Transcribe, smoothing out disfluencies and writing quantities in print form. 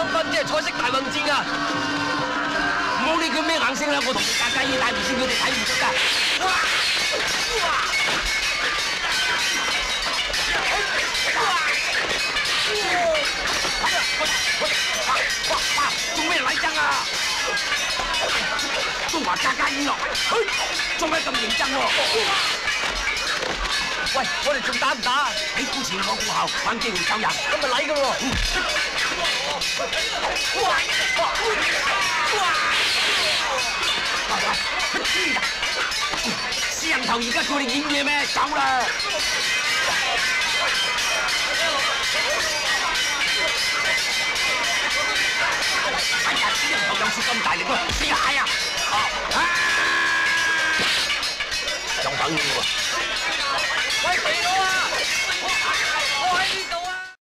軍即係彩色大混戰啊！唔好理佢咩硬性啦，我同你架雞帶住先，佢哋睇唔出㗎。哇！做咩禮爭啊？都話架雞落，做咩咁認真喎？喂，我哋仲打唔打？你顧前我顧後，揾機會救人，咁咪嚟㗎喎！死人頭而家叫你演嘢咩？走啦！哎呀，死人頭有時咁大力喎！死蟹啊！就等你喎！喂，肥佬啊！